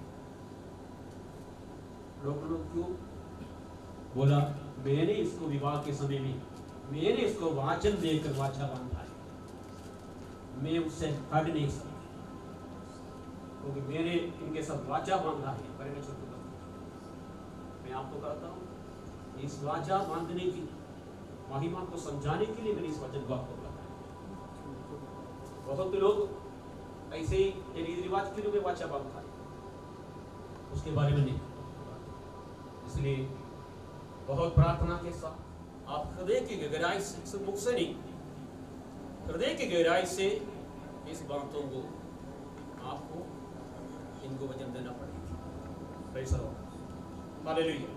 D: डॉक्टर लोग क्यों? बोला मैंने इसको विवाह के समय में मैंने इसको वाचन देकर वाचा बांधा है, मैं उससे हट नहीं सकता, क्योंकि मैंने इनके साथ वाचा बांधा है। परमेश्वर को मैं आपको कहता हूं, इस वाचा बांधने की महिमा को समझाने के लिए मैंने इस वचन को आपको बताया। बहुत लोग ऐसे ही रीति रिवाज के लिए वाचा बांधता है, उसके बारे में नहीं। इसलिए बहुत प्रार्थना के साथ आप हृदय की गहराई से, मुख से नहीं, हृदय की गहराई से इस बातों को आपको इनको वचन देना पड़ेगा। Praise the Lord, hallelujah.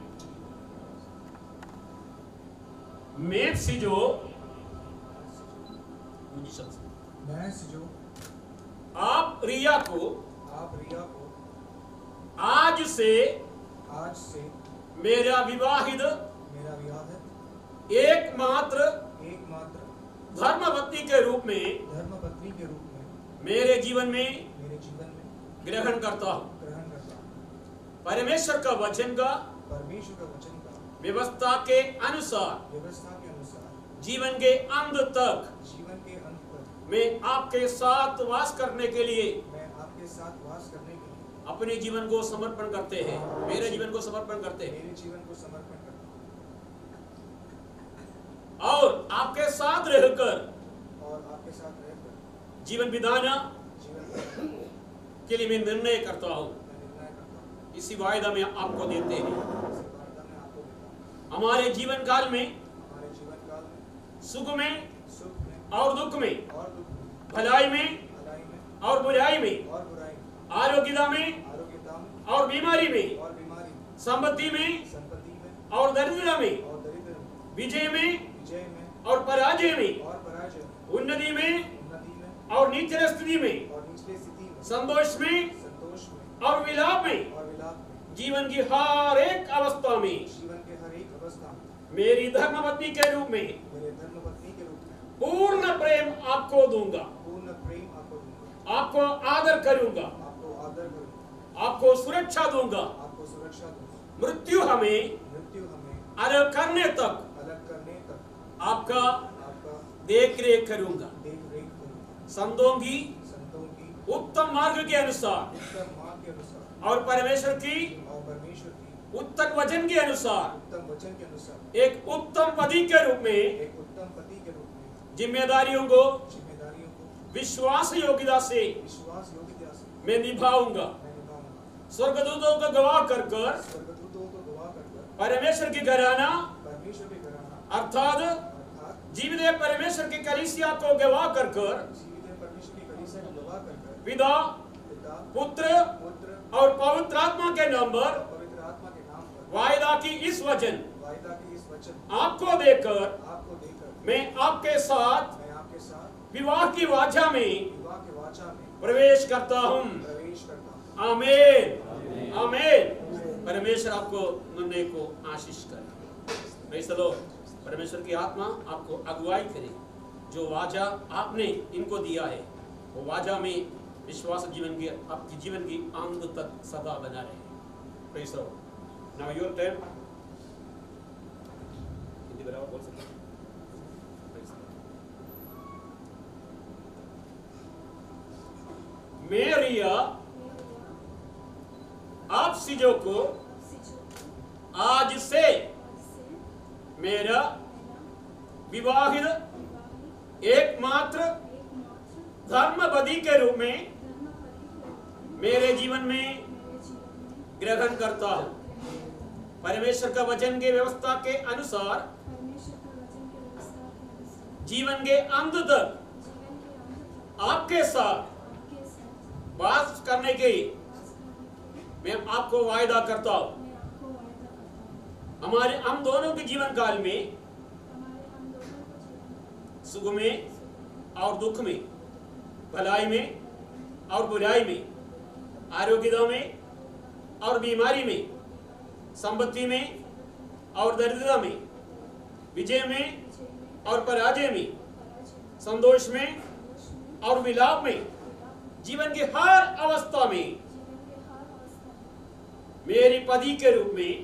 D: मैं सिजो आप रिया को आज से मेरा विवाहित एकमात्र धर्मपत्नी के रूप में मेरे जीवन में ग्रहण करता हूँ। परमेश्वर का वचन का व्यवस्था के अनुसार जीवन के अंत तक मैं आपके साथ वास करने के लिए अपने जीवन को समर्पण करते हैं, मेरे जीवन को समर्पण करते हैं और आपके साथ रहकर जीवन बिताना के लिए मैं निर्णय करता हूँ। इसी वायदा में आपको देते हैं। हमारे जीवन काल में सुख में और दुख में, भलाई में और बुराई में, आरोग्यता में और बीमारी में, संपत्ति में और दरिद्रता में, विजय में और पराजय में, उन्नति में और नीचे स्थिति में, संतोष में और विलाप में, जीवन की हर एक अवस्था में मेरी धर्मपत्नी के रूप में पूर्ण प्रेम आपको दूंगा, आपको आदर करूंगा, आपको सुरक्षा दूंगा। मृत्यु हमें अलग करने तक आपका देख रेख करूंगा। संतों की उत्तम मार्ग के अनुसार और परमेश्वर की उत्तम वचन के अनुसार एक उत्तम पति के रूप में जिम्मेदारियों को विश्वास योग्यता से मैं निभाऊंगा। स्वर्गदूतों को गवाह कर परमेश्वर की घराना अर्थात जीवित परमेश्वर की कलीसिया को गवाह कर पिता, पुत्र और पवित्र आत्मा के नाम पर वायदा की इस वचन आपको देकर मैं आपके साथ विवाह की वाचा में प्रवेश करता हूँ। आमीन, आमीन। परमेश्वर आपको निर्णय को आशीष करे। Praise the Lord. परमेश्वर की आत्मा आपको अगुवाई करे। जो वाचा आपने इनको दिया है वो वाचा में विश्वास जीवन के आपके जीवन की अंत तक सदा बना रहे। Praise the Lord. Now your turn. Hindi बराबर बोल सकते हैं। मेरिया आप सिजो को आज से मेरा विवाहित एकमात्र धर्मपति के रूप में मेरे जीवन में ग्रहण करता हूँ। परमेश्वर का वचन के व्यवस्था के अनुसार जीवन के अंत तक आपके साथ वास करने के मैं आपको वायदा करता हूँ। हम दोनों के जीवन काल में सुख में और दुख में, भलाई में और बुराई में, आरोग्यता में और बीमारी में, संपत्ति में और दरिद्रता में, विजय में और पराजय में, संतोष में और विलाप में, जीवन की हर अवस्था में मेरी पति के रूप में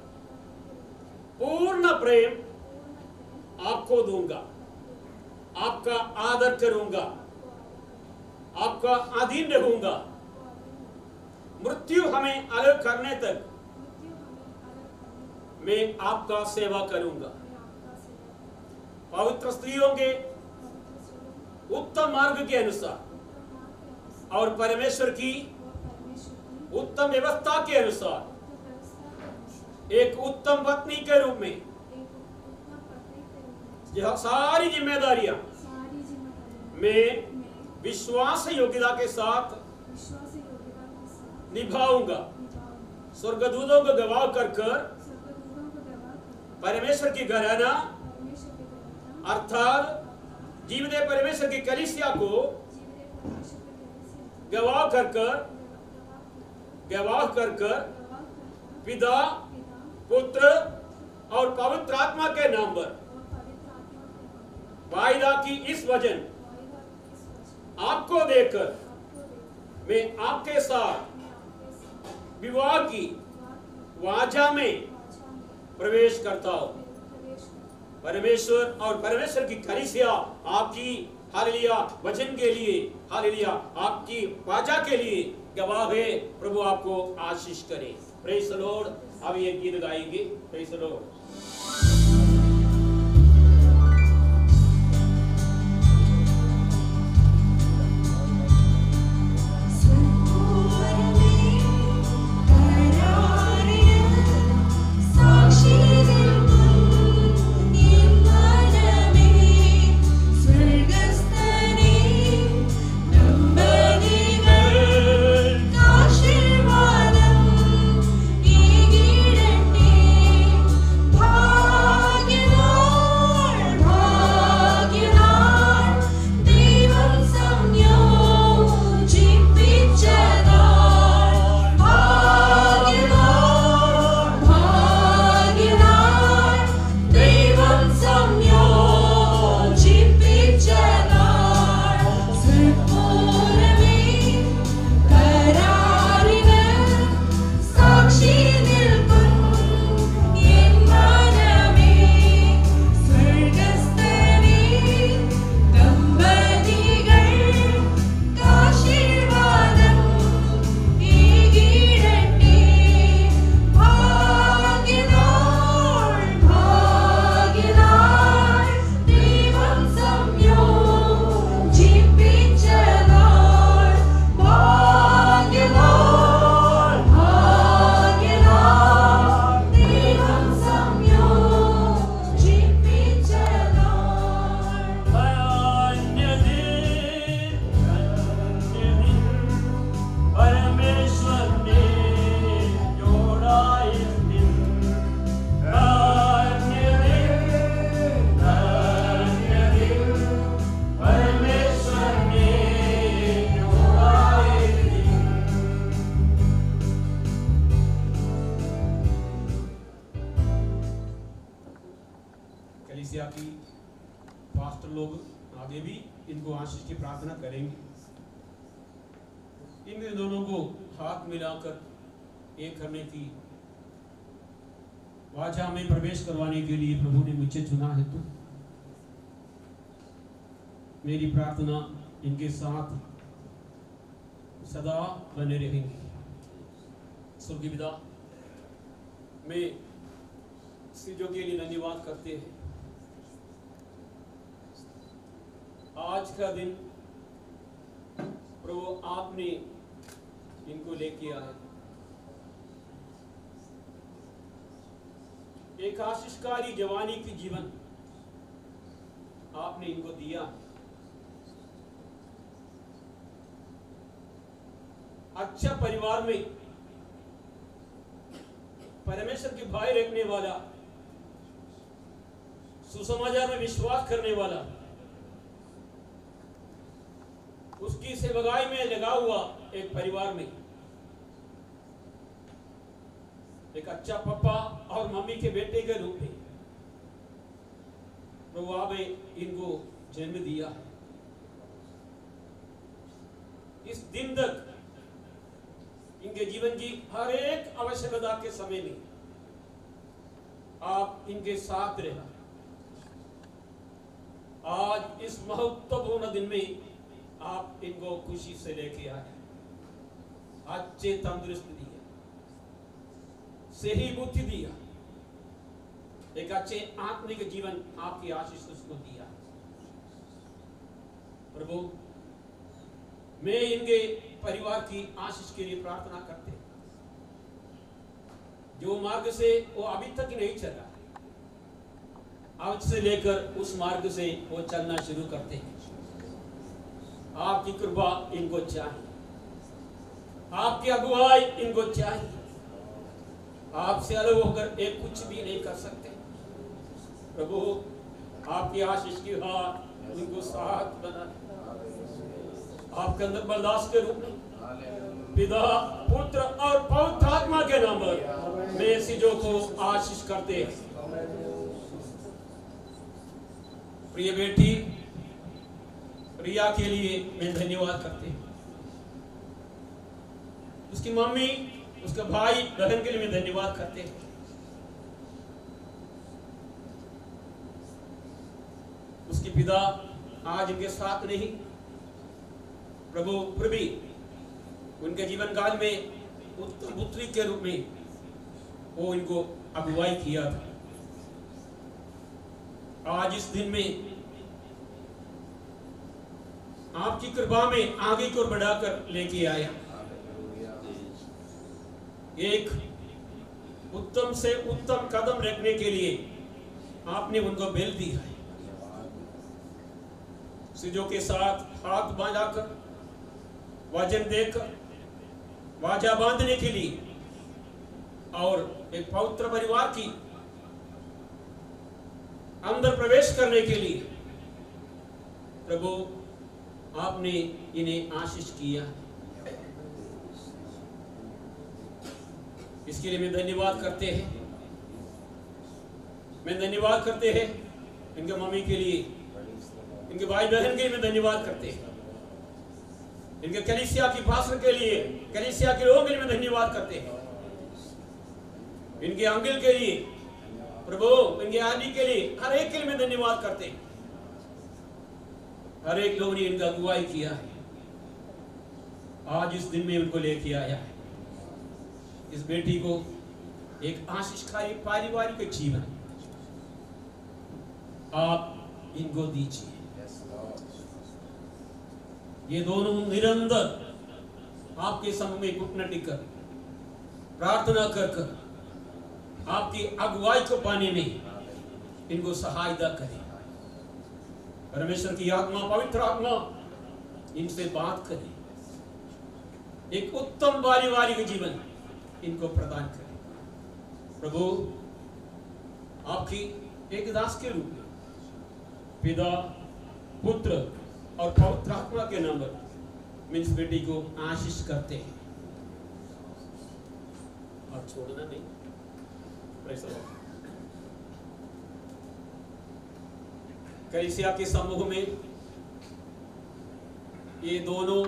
D: पूर्ण प्रेम आपको दूंगा, आपका आदर करूंगा, आपका अधीन रहूंगा। मृत्यु हमें अलग करने तक मैं आपका सेवा करूंगा। पवित्र स्त्रियों के उत्तम मार्ग के अनुसार और परमेश्वर की उत्तम व्यवस्था के अनुसार एक उत्तम पत्नी के रूप में यह सारी जिम्मेदारियां मैं विश्वास योग्यता के साथ निभाऊंगा। स्वर्गदूतों को गवाह कर परमेश्वर की घराना अर्थात जीवित परमेश्वर की कलीसिया को गवाह कर पिता, पुत्र और पवित्र आत्मा के नाम पर वायदा की इस वचन आपको देकर मैं आपके साथ विवाह की वाचा में प्रवेश करता हूं। परमेश्वर और परमेश्वर की कलीसिया आपकी हालेलुया वचन के लिए, हालेलुया आपकी वाचा के लिए गवाह है। प्रभु आपको आशीष करे। Praise the Lord. अब ये गीत गाएंगे। Praise the Lord. की पास्टर लोग आगे भी इनको आशीष की प्रार्थना करेंगे। इन दोनों को हाथ मिलाकर एक करने की वाचा में प्रवेश करवाने के लिए प्रभु ने मुझे चुना है। तो मेरी प्रार्थना इनके साथ सदा बने रहेंगी। स्वर्गीय पिता, मैं चीजों के लिए धन्यवाद करते हैं। आज का दिन प्रभु आपने इनको लेके आए, एक आशीषकारी जवानी की जीवन आपने इनको दिया। अच्छा परिवार में परमेश्वर की भाई रखने वाला, सुसमाचार में विश्वास करने वाला, उसकी सेवकाई में लगा हुआ एक परिवार में एक अच्छा पापा और मम्मी के बेटे के रूप में प्रभु आपने इनको जन्म दिया। इस दिन तक इनके जीवन की हर एक आवश्यकता के समय में आप इनके साथ रहे। आज इस महत्वपूर्ण दिन में आप इनको खुशी से लेके आए, अच्छे तंदुरुस्त दिया, सही बुद्धि दिया, एक अच्छे आत्मिक जीवन आपकी आशीष उसको दिया। प्रभु, मैं इनके परिवार की आशीष के लिए प्रार्थना करते हैं। जो मार्ग से वो अभी तक नहीं चला, आज से लेकर उस मार्ग से वो चलना शुरू करते हैं। आपकी कृपा इनको चाहिए, आपकी अगुवाई इनको चाहिए। आपसे अलग होकर एक कुछ भी नहीं कर सकते। प्रभु, आपकी आशीष की हाथ उनको साथ बना, आपके अंदर बर्दाश्त के रूप में पिता, पुत्र और पवित्र आत्मा के नाम पर मैं सिजो को आशीष करते हैं। प्रिय बेटी प्रिया के लिए मैं धन्यवाद करते हैं। उसकी मम्मी, उसके भाई बहन के लिए मैं धन्यवाद करते हैं। उसके पिता आज इनके साथ नहीं, प्रभु फिर भी उनके जीवन काल में पुत्री के रूप में वो इनको अगुवाई किया था। आज इस दिन में आपकी कृपा में आगे को बढ़ाकर लेके आया। एक उत्तम से उत्तम कदम रखने के लिए आपने उनको बेल दिया है। सिजो के साथ हाथ बांधाकर, वचन देकर, वाजा बांधने के लिए और एक पवित्र परिवार की अंदर प्रवेश करने के लिए प्रभु आपने इन्हें आशीष किया। इसके लिए मैं धन्यवाद करते हैं। मैं धन्यवाद करते हैं इनके मम्मी के लिए, इनके भाई बहन के लिए मैं धन्यवाद करते हैं। इनके कलीसिया की पास्टर के लिए, कलीसिया के लोगों के लिए मैं धन्यवाद करते हैं। इनके अंकल के लिए प्रभु, इनके आदि के लिए, हर एक के लिए मैं धन्यवाद करते हैं। हर एक लोग ने इनका अगुवाई किया है। आज इस दिन में उनको लेके आया है। इस बेटी को एक आशीषकारी पारिवारिक जीवन आप इनको दीजिए। ये दोनों निरंतर आपके समूह में घुटना टिककर प्रार्थना कर कर आपकी अगुवाई को पाने में इनको सहायता करें। परमेश्वर की आत्मा, पवित्र आत्मा इनसे बात करें। एक उत्तम पारिवारिक जीवन इनको प्रदान करें। प्रभु, आपकी एक दास के रूप में पिता, पुत्र और पवित्र आत्मा के नाम पर मैं इस बेटी को आशीष करते हैं। और छोड़ना नहीं। Praise the Lord. कलीसिया के समूह में ये दोनों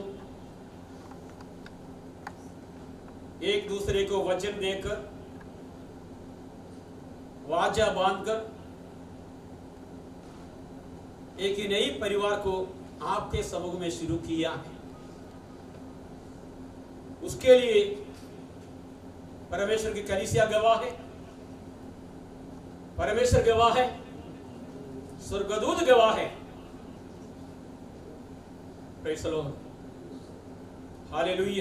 D: एक दूसरे को वचन देकर, वाचा बांधकर एक ही नई परिवार को आपके समूह में शुरू किया है। उसके लिए परमेश्वर की कलीसिया गवाह है, परमेश्वर गवाह है, स्वर्गदूत गवाह है। Praise the Lord, hallelujah.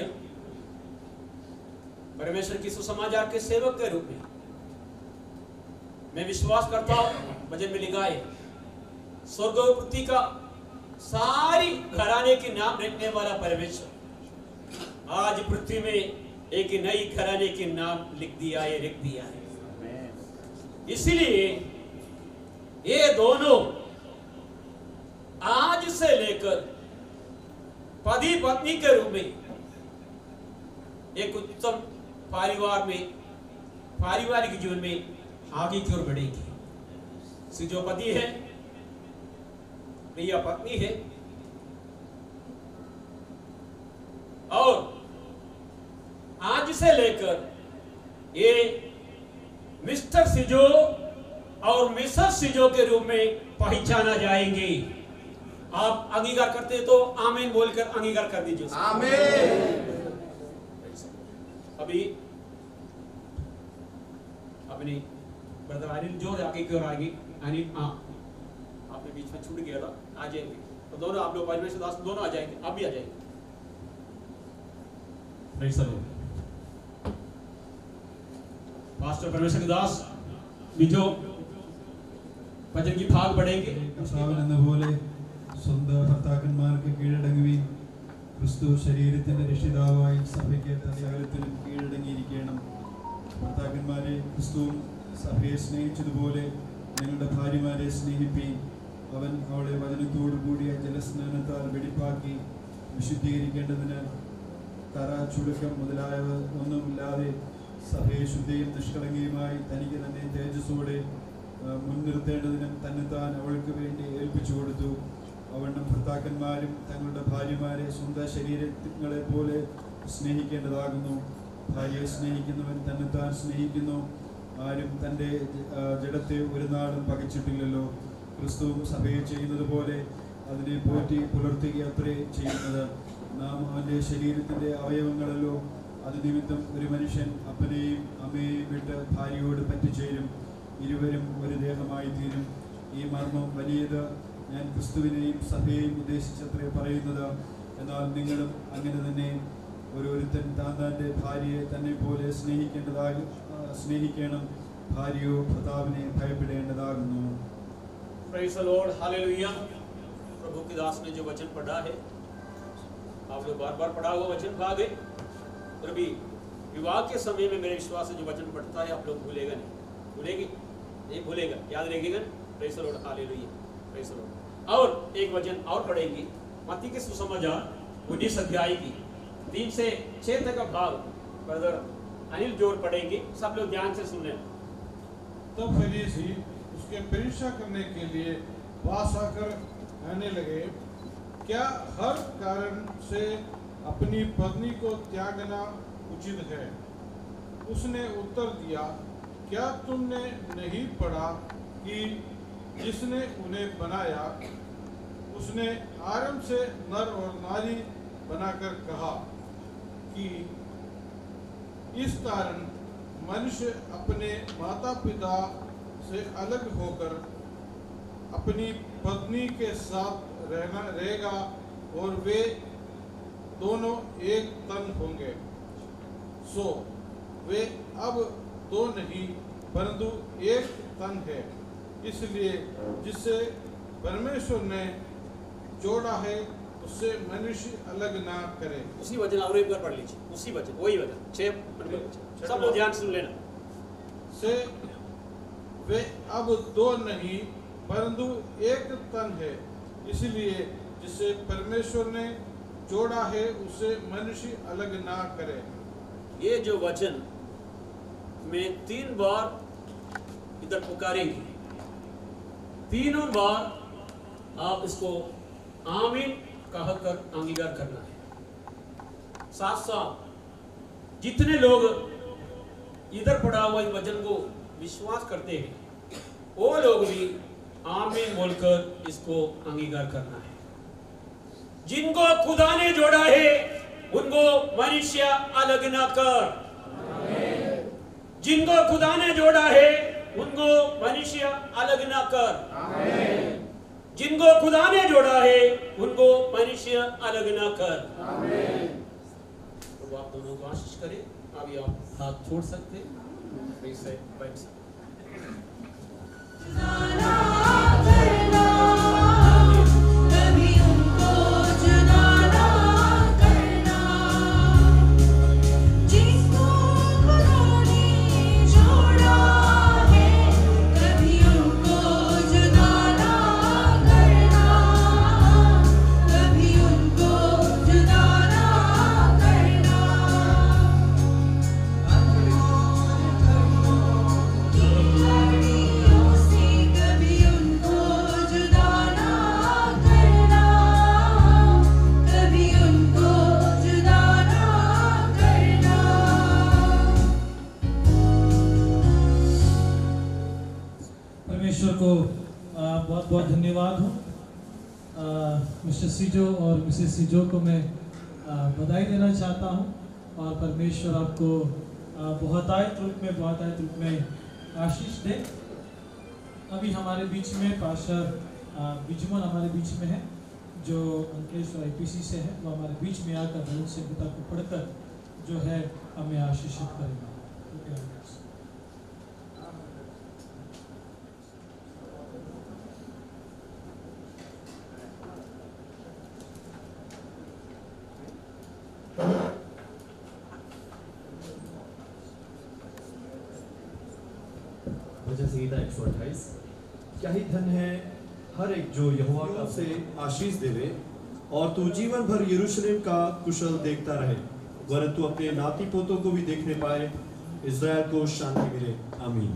D: परमेश्वर की सुसमाचार के सेवक के रूप में मैं विश्वास करता हूं, वचन में लिखा है, स्वर्ग और पृथ्वी का सारी घराने के नाम रखने वाला परमेश्वर आज पृथ्वी में एक नई घराने के नाम लिख दिया है, लिख दिया है। इसलिए ये दोनों आज से लेकर पति पत्नी के रूप में एक उत्तम परिवार में, पारिवारिक जीवन में आगे की ओर बढ़ेगी। सिजो पति है, प्रिया पत्नी है, और आज से लेकर ये मिस्टर सिजो और मिसेस सिजो के रूप में पहचाना जाएंगे। आप अंगीकार करते तो आमीन बोलकर अंगीकार कर दीजिए।
G: आमीन।
D: अभी अपनी ब्रदर अनिल जोर आगे की ओर आएंगे। अनिल, हाँ आपने बीच में छूट गया था, आ जाएंगे तो दोनों आप लोग परमेश्वर दास दोनों आ जाएंगे, आप भी आ जाएंगे। Praise the Lord. पास्टर परमेश्वर दास बिजो भजन की भाग बढ़ेंगे।
G: പോലെ സ്വന്തം ഭർത്താക്കന്മാർക്ക് കീഴടങ്ങുകയും ക്രിസ്തു ശരീരത്തിന്റെ രക്ഷിതാവായി സഭയ്ക്ക് തലയാകലത്തിനും കീഴടങ്ങിയിരിക്കണം. ഭർത്താക്കന്മാരെ ക്രിസ്തുവും സഭയെ സ്നേഹിച്ചതുപോലെ നിങ്ങളുടെ ഭാര്യമാരെ സ്നേഹിപ്പീൻ. അവൻ അവളെ വചനത്തോടു കൂടിയ ജലസ്നാനത്താൽ വെടിപ്പാക്കി വിശുദ്ധീകരിക്കേണ്ടതിന് കറ, ചുളുക്കം മുതലായവ ഒന്നുമില്ലാതെ സഭയെ ശുദ്ധിയും നിഷ്കളങ്കയുമായി തനിക്ക് തന്നെ തേജസ്സോടെ മുൻനിർത്തേണ്ടതിനും തന്നെത്താൻ അവൾക്ക് വേണ്ടി ഏൽപ്പിച്ചു കൊടുത്തു. അവണ്ണം ഭർത്താക്കന്മാരും തങ്ങളുടെ ഭാര്യമാരെ സ്വന്തം ശരീരങ്ങളെ പോലെ സ്നേഹിക്കേണ്ടതാകുന്നു. ഭാര്യയെ സ്നേഹിക്കുന്നവൻ തന്നെത്താൻ സ്നേഹിക്കുന്നു. ആരും തൻ്റെ ജഡത്തെ ഒരു നാളും പകച്ചിട്ടില്ലല്ലോ. ക്രിസ്തുവും സഭയെ ചെയ്യുന്നത് പോലെ അതിനെ പോറ്റി പുലർത്തുകയത്രേ ചെയ്യുന്നത്. നാം അവൻ്റെ ശരീരത്തിൻ്റെ അവയവങ്ങളല്ലോ. അത് നിമിത്തം ഒരു മനുഷ്യൻ അപ്പനെയും അമ്മയെയും വിട്ട് ഭാര്യയോട് പറ്റിച്ചേരും, ഇരുവരും ഒരു ദേഹമായി തീരും. ഈ മർമ്മം വലിയത്. ഞാൻ ക്രിസ്തുവിനെയും സഭയെയും ഉദ്ദേശിച്ചത്രേ പറയുന്നത്. എന്നാൽ നിങ്ങളും അങ്ങനെ തന്നെ. ഓരോരുത്തൻ താൻ്റെ ഭാര്യയെ തന്നെ പോലെ സ്നേഹിക്കണം. ഭാര്യയോ ഭർത്താവിനെ ഭയപ്പെടേണ്ടതാകുന്നു.
D: Praise the Lord, hallelujah. प्रभु के दास ने जो वचन पढ़ा है, आप लोग बार बार पढ़ा हुआ वचन भाग है, और भी विवाह के समय में मेरे विश्वास से जो वचन पढ़ता है आप लोग भूलेगा नहीं, भूलेगी नहीं, भूलेगा, याद रखिएगा। Praise the Lord, hallelujah, praise the Lord. और एक वचन और पढ़ेंगे, मत्ती के सुसमाचार 19 अध्याय की 3 से 6 तक का भाग ब्रदर अनिल जोर पढ़ेंगे। सब लोग ध्यान से सुन लें।
H: तब फरीसी उसके परीक्षा करने के लिए पास आकर कहने लगे, क्या हर कारण से अपनी पत्नी को त्यागना उचित है? उसने उत्तर दिया, क्या तुमने नहीं पढ़ा कि जिसने उन्हें बनाया उसने आरंभ से नर और नारी बनाकर कहा कि इस कारण मनुष्य अपने माता पिता से अलग होकर अपनी पत्नी के साथ रहेगा और वे दोनों एक तन होंगे। सो वे अब दो नहीं परंतु एक तन है। इसलिए जिससे परमेश्वर ने जोड़ा है उससे मनुष्य अलग ना करे।
D: उसी वचन और एक बार पढ़ लीजिए, उसी वचन, वही वचन 6 सब लोग ध्यान सुन लेना।
H: से वे अब दो नहीं परंतु एक तन है। इसलिए जिसे परमेश्वर ने जोड़ा है उसे मनुष्य अलग ना करे।
D: ये जो वचन में 3 बार इधर पुकारेंगे, तीनों बार आप इसको आमीन कहकर अंगीकार करना है। साथ साथ जितने लोग इधर पढ़ा हुआ इस वचन को विश्वास करते हैं वो लोग भी आमीन बोलकर इसको अंगीकार करना है। जिनको खुदा ने जोड़ा है उनको मनुष्य अलग न कर। जिनको खुदा ने जोड़ा है उनको मनुष्य अलग न कर। जिनको खुदा ने जोड़ा है उनको मनुष्य अलग न कर। तो आप दोनों को आशीष करें। अभी आप हाथ छोड़ सकते हैं, बैठ सकते।
C: कभी उनको जुदा ना करना, जिसको खुदा ने जोड़ा है कभी उनको जुदा ना करना, कभी उनको जुदा ना करना। लड़ियों से कभी उनको जुदा ना करना, कभी उनको जुदा ना करना।
B: परमेश्वर को बहुत बहुत धन्यवाद हो। मिस्टर सीजो और मिसेस सीजो को मैं बधाई देना चाहता हूं और परमेश्वर आपको बहुतायत रूप में आशीष दे। अभी हमारे बीच में पास्टर बिजमन हमारे बीच में है, जो अंकलेश्वर IPC से है। वो हमारे बीच में आकर भजन संहिता को पढ़कर जो है हमें आशीषित करेगा।
I: भजन संहिता 128। क्या ही धन है हर एक जो यहोवा का से आशीष देवे, और तू जीवन भर यरूशलेम का कुशल देखता रहे, वरन तू अपने नाती पोतों को भी देखने पाए, इज़राइल को शांति मिले। आमीन।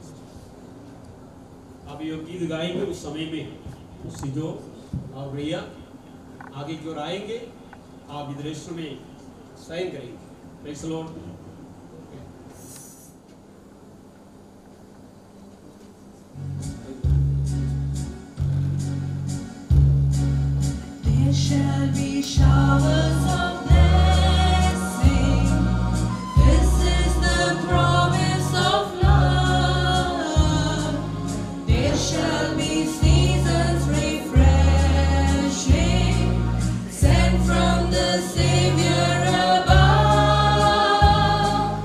D: अब ये गीत गाएंगे उस समय में सिद्धो और भैया आगे की ओर आएंगे, आप दृश्य में साइन करेंगे। Praise the Lord.
C: There shall be showers of blessing. This is the promise of love. There shall be seasons refreshing, sent from the Savior above.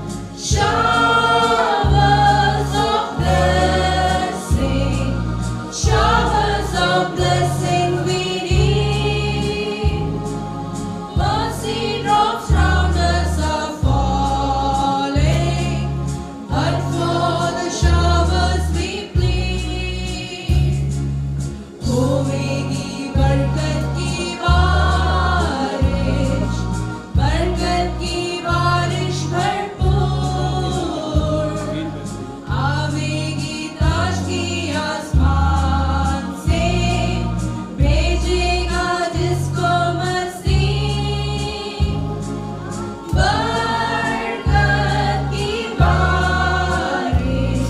C: Showers of blessing, showers of blessing we need. Mercy drops round us are falling, but for the showers we plead. होगी बरकत की बारिश भरपूर। आवेगी ताजगी आसमान से, भेजेगा जिसको मसीह। बरकत की बारिश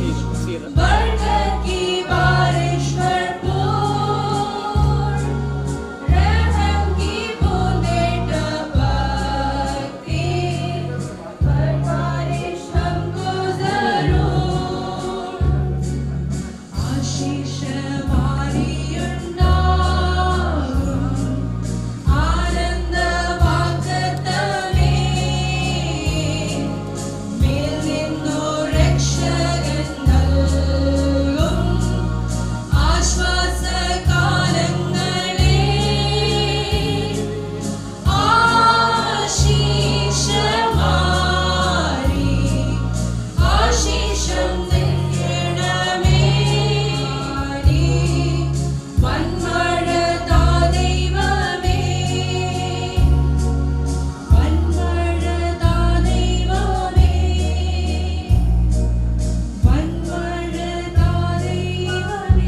C: भरपूर। रहम की बूंदें टपकती, हर बारिश हमको जरूर। आशीष हमारी उंडागुम, आनंद वाकतमे, മേൽ നിന്നു രക്ഷകൻ നൽകും ആശ്വാസകാലങ്ങളെ। ആശീഷമാരി ആശീഷം നിൽക്കണമേ. വന്മഴ താ ദൈവമേ, വന്മഴ താ ദൈവമേ, വന്മഴ താ ദൈവമേ.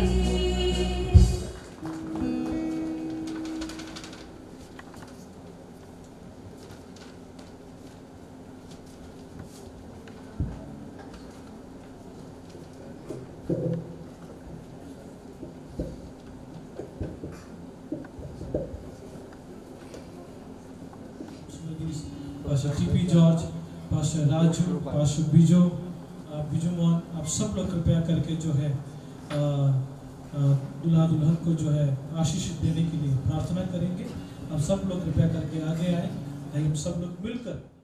B: Pastor TP George, pastor Raju, pastor Biju Mohan, आप सब लोग कृपया करके जो है दुल्हा दुल्हन को जो है आशीष देने के लिए प्रार्थना करेंगे। आप सब लोग कृपया करके आगे आए, ताकि हम सब लोग मिलकर